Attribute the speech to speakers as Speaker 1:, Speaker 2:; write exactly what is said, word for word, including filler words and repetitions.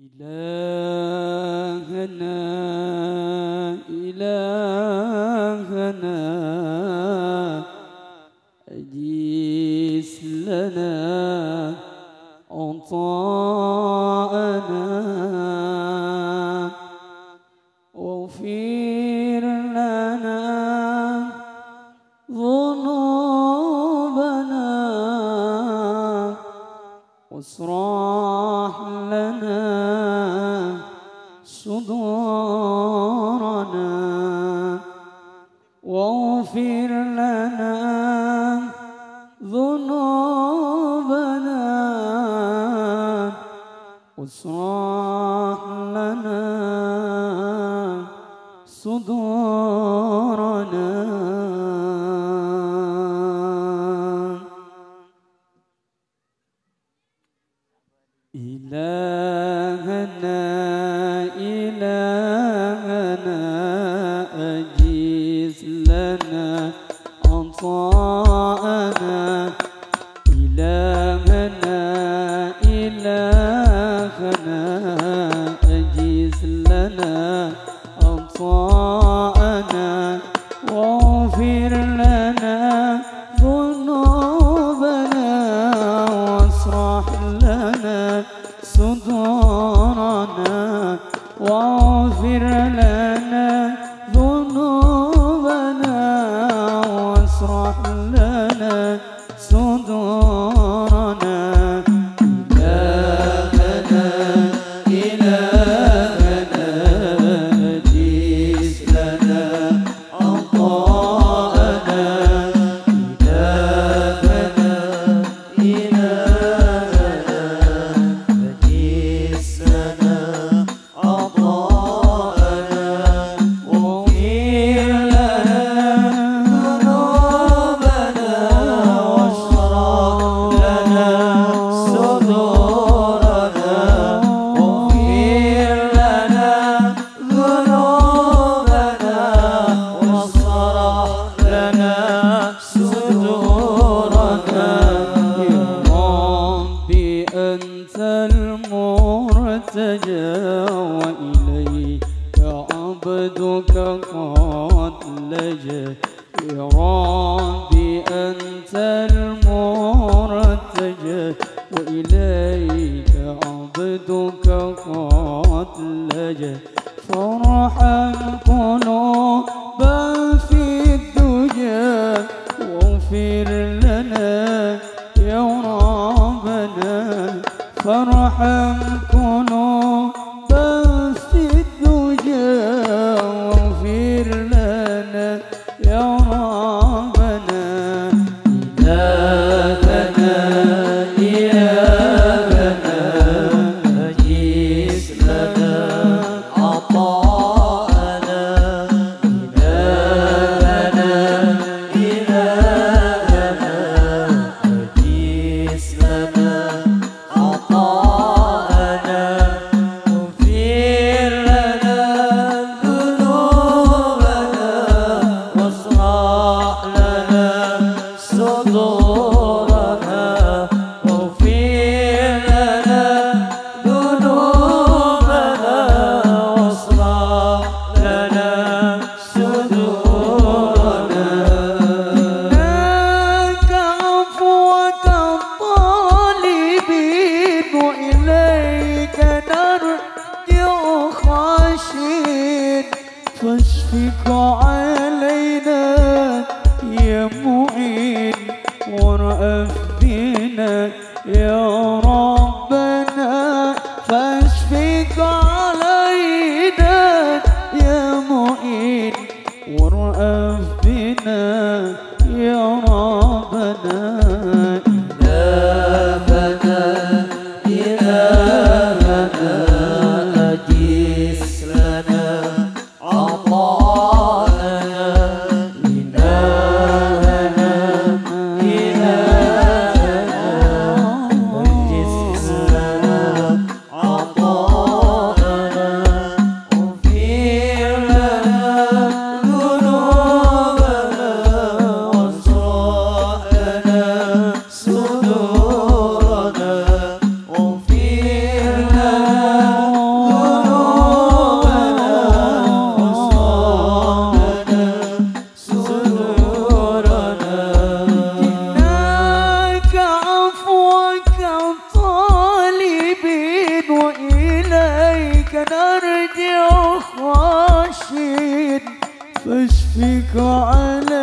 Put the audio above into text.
Speaker 1: إلهنا إلهنا أجيس لنا عطاءنا واغفر لنا ذنوبنا واشرح لنا صدورنا واغفر لنا ذنوبنا واشرح لنا صدورنا. إلهنا إلهنا أجز لنا عطاءنا إلهنا إلهنا أجز لنا عطاءنا واغفر لنا ذنوبنا واشرح لنا صدورنا واغفر لنا ذنوبنا واشرح لنا صدورنا. إلهنا إلهنا أجز لنا عطاءنا إلهنا إلهنا أجز لنا عطاءنا واغفر لنا ذنوبنا واشرح لنا صدورنا واغفر لنا ذنوبنا واشرح لنا صدورنا. يا ربي أنت المرتجى وإليك عبدك قد لجأ. يا ربي أنت المرتجى وإليك عبدك قد لجأ. فارحم قلوبا في الدجى واغفر لنا يا ربنا. فارحم قلوبا في الدجى واغفر لنا يا ربنا. إلهنا إلهنا أجز لنا عطاءنا إلهنا إلهنا أجز لنا عطاءنا واغفر لنا ذنوبنا واشرح لنا صدورنا واغفر لنا ذنوبنا واشرح لنا صدورنا. لك عفوك الطالبين وإليك نرجع خاشعين فاشفق علينا يا معين وارأف بنا يا ربنا. فاشفق علينا يا معين وارأف بنا يا ربنا. إلهنا إلهنا أجز لنا عطاءنا إلهنا إلهنا أجز لنا عطاءنا واغفر لنا ذنوبنا واشرح
Speaker 2: فاشفق علينا